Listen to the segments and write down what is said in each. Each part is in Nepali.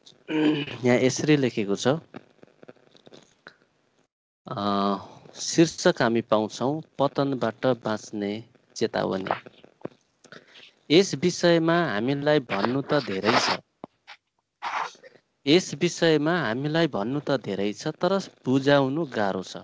यहाँ यसरी लेखेको छ, शीर्षक हामी पाउँछौँ पतनबाट बाँच्ने चेतावनी। यस विषयमा हामीलाई भन्नु त धेरै छ, यस विषयमा हामीलाई भन्नु त धेरै छ, तर बुझाउनु गाह्रो छ।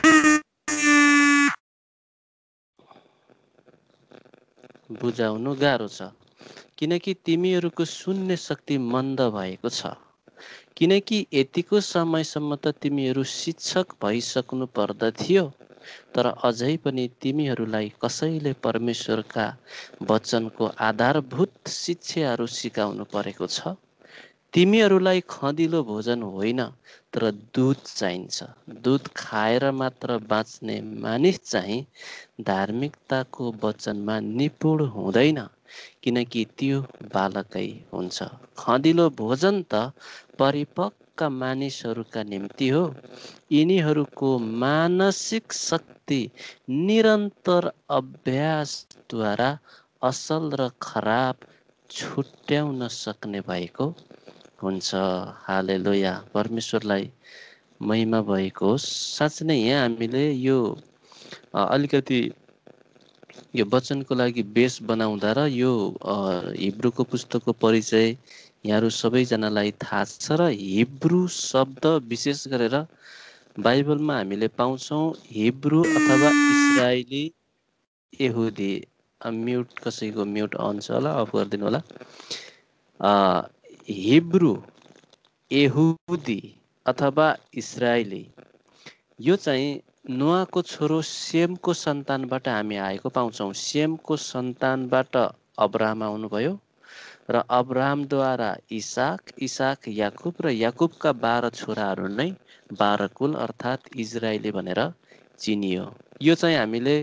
बुझाउनु गाह्रो छ, किनकि तिमीहरूको सुन्ने शक्ति मन्द भएको छ। किनकि यतिको समयसम्म त तिमीहरू शिक्षक भइसक्नु पर्दथ्यो, तर अझै पनि तिमीहरूलाई कसैले परमेश्वरका वचनको आधारभूत शिक्षाहरू सिकाउनु परेको छ। तिमीहरूलाई खँदिलो भोजन होइन, तर दुध चाहिन्छ। दुध खाएर मात्र बाँच्ने मानिस चाहिँ धार्मिकताको वचनमा निपुण हुँदैन, किनकि त्यो बालकै हुन्छ। खँदिलो भोजन त परिपक्व मानिसहरूका निम्ति हो। यिनीहरूको मानसिक शक्ति निरन्तर अभ्यासद्वारा असल र खराब छुट्याउन सक्ने भएको हुन्छ। हालेलुया, परमेश्वरलाई महिमा भएको होस्। साँच्चै नै यहाँ हामीले यो अलिकति यो वचनको लागि बेस बनाउँदा र यो हिब्रूको पुस्तकको परिचय यहाँहरू सबैजनालाई थाहा छ र हिब्रू शब्द विशेष गरेर बाइबलमा हामीले पाउँछौँ हिब्रू अथवा इजरायली यहुदी। म्युट कसैको म्युट अन छ होला, अफ गरिदिनु होला। हिब्रू, यहुदी अथवा इजरायली, यो चाहिँ नोआको छोरो सेमको सन्तानबाट हामी आएको पाउँछौँ। सेमको सन्तानबाट अब्राहम आउनुभयो र अब्राहमद्वारा इसाक, इसाक याकुब र याकुबका 12 छोराहरू नै 12 कुल अर्थात् इजरायली भनेर चिनियो। यो चाहिँ हामीले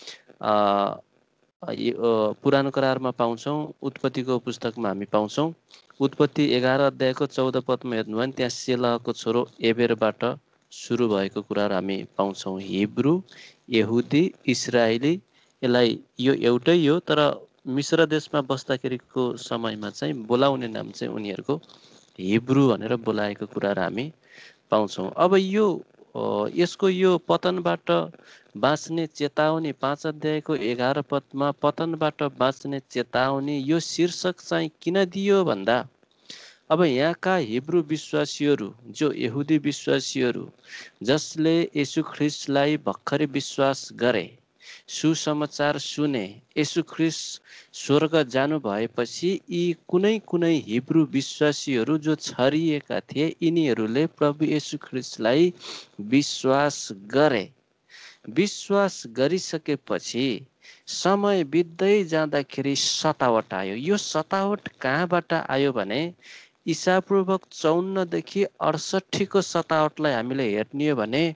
पुरानो करारमा पाउँछौँ, उत्पत्तिको पुस्तकमा हामी पाउँछौँ। उत्पत्ति 11 अध्यायको 14 पदमा हेर्नु भने त्यहाँ सेलहको छोरो एबेरबाट सुरु भएको कुराहरू हामी पाउँछौँ। हिब्रू, यहुदी, इजरायली, यसलाई यो एउटै हो, तर मिश्र देशमा बस्दाखेरिको समयमा चाहिँ बोलाउने नाम चाहिँ उनीहरूको हिब्रू भनेर बोलाएको कुराहरू हामी पाउँछौँ। अब यो यसको यो पतनबाट बाँच्ने चेतावनी 5 अध्यायको 11 पदमा पतनबाट बाँच्ने चेतावनी यो शीर्षक चाहिँ किन दियो भन्दा, अब यहाँका हिब्रू विश्वासीहरू जो यहुदी विश्वासीहरू जसले येशू ख्रिस्टलाई भर्खरै विश्वास गरे, सुसमाचार सुने, येशू ख्रिस्ट स्वर्ग जानु भएपछि यी कुनै कुनै हिब्रू विश्वासीहरू जो छरिएका थिए यिनीहरूले प्रभु येशू ख्रिस्टलाई विश्वास गरे। विश्वास गरिसकेपछि समय बित्दै जाँदाखेरि सतावट आयो। यो सतावट कहाँबाट आयो भने ईसापूर्वक 54 देखि 68 को सतावटलाई हामीले हेर्ने हो भने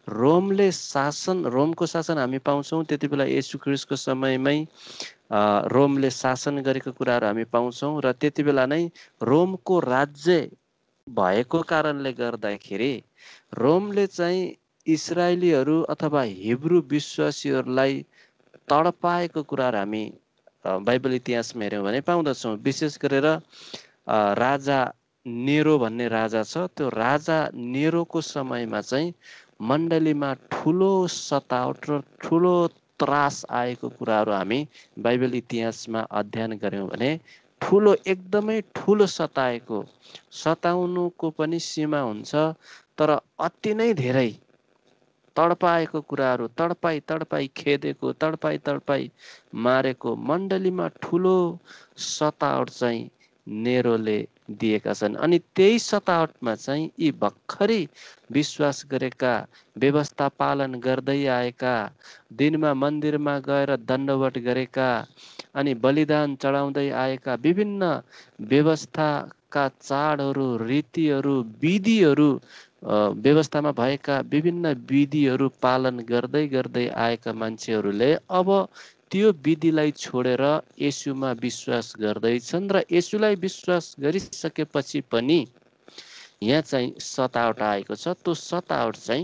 रोमको शासन हामी पाउँछौँ। त्यति बेला येशू ख्रिस्टको समयमै रोमले शासन गरेको कुराहरू हामी पाउँछौँ र त्यति बेला नै रोमको राज्य भएको कारणले गर्दाखेरि रोमले चाहिँ इजरायलीहरू अथवा हिब्रू विश्वासीहरूलाई तडपाएको कुराहरू हामी बाइबल इतिहासमा हेऱ्यौँ भने पाउँदछौँ। विशेष गरेर राजा नेरो भन्ने राजा छ, त्यो राजा नेरोको समयमा चाहिँ मण्डलीमा ठुलो सतावट र ठुलो त्रास आएको कुराहरू हामी बाइबल इतिहासमा अध्ययन गऱ्यौँ भने ठुलो, एकदमै ठुलो सताउनुको पनि सीमा हुन्छ, तर अति नै धेरै तडपाएको कुराहरू, तडपाई खेदेको, तडपाई मारेको, मण्डलीमा ठुलो सतावट चाहिँ नेरोले दिएका छन्। अनि त्यही सतावटमा चाहिँ यी भर्खरै विश्वास गरेका, व्यवस्था पालन गर्दै आएका, दिनमा मन्दिरमा गएर दण्डवट गरेका, अनि बलिदान चढाउँदै आएका, विभिन्न व्यवस्थाका चाडहरू, रीतिहरू, विधिहरू, व्यवस्थामा भएका विभिन्न विधिहरू पालन गर्दै गर्दै आएका मान्छेहरूले अब त्यो विधिलाई छोडेर येशूमा विश्वास गर्दैछन् र येशूलाई विश्वास गरिसकेपछि पनि यहाँ चाहिँ सतावट आएको छ। त्यो सतावट चाहिँ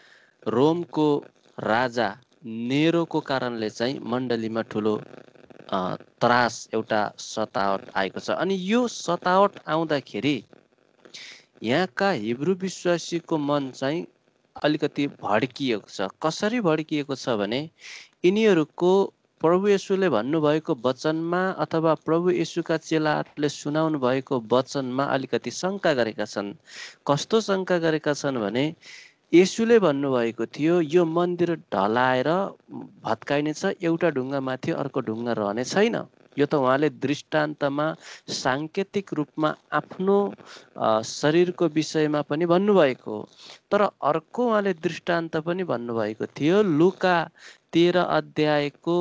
रोमको राजा नेरोको कारणले चाहिँ मण्डलीमा ठुलो त्रास एउटा सतावट आएको छ। अनि यो सतावट आउँदाखेरि यहाँका हिब्रू विश्वासीको मन चाहिँ अलिकति भड्किएको छ। कसरी भड्किएको छ भने यिनीहरूको प्रभु येशूले भन्नुभएको वचनमा अथवा प्रभु येशूका चेलाहरूले सुनाउनु भएको वचनमा अलिकति शङ्का गरेका छन्। कस्तो शङ्का गरेका छन् भने येशूले भन्नुभएको थियो यो मन्दिर ढलाएर भत्काइनेछ, एउटा ढुङ्गामाथि अर्को ढुङ्गा रहने छैन। यो त उहाँले दृष्टान्तमा साङ्केतिक रूपमा आफ्नो शरीरको विषयमा पनि भन्नुभएको हो। तर अर्को उहाँले दृष्टान्त पनि भन्नुभएको थियो। लुका 13 अध्यायको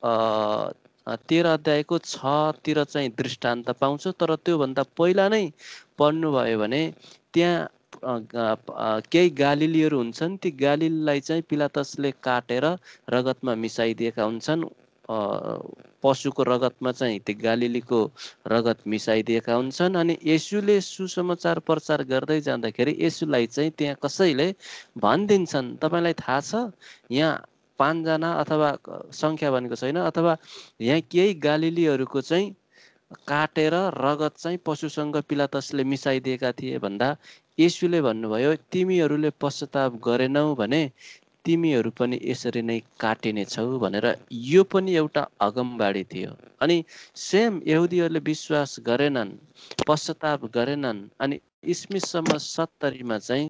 6तिर चाहिँ दृष्टान्त पाउँछ। तर त्योभन्दा पहिला नै पढ्नुभयो भने त्यहाँ केही गालिलीहरू हुन्छन्। ती गालिलीलाई चाहिँ पिलातसले काटेर रगतमा मिसाइदिएका हुन्छन्। पशुको रगतमा चाहिँ त्यो गालिलीको रगत मिसाइदिएका हुन्छन्। अनि येशूले सुसमाचार प्रचार गर्दै जाँदाखेरि येशूलाई चाहिँ त्यहाँ कसैले भनिदिन्छन्, तपाईँलाई थाहा छ यहाँ 5 जना अथवा सङ्ख्या भनेको छैन, अथवा यहाँ केही गालिलीहरूको चाहिँ काटेर रगत चाहिँ पशुसँग पिलातसले मिसाइदिएका थिए भन्दा येशूले भन्नुभयो तिमीहरूले पश्चाताप गरेनौ भने तिमीहरू पनि यसरी नै काटिनेछौ भनेर। यो पनि एउटा अगमबाडी थियो। अनि सेम यहुदीहरूले विश्वास गरेनन्, पश्चाताप गरेनन्। अनि इस्मीसम्म 70 मा चाहिँ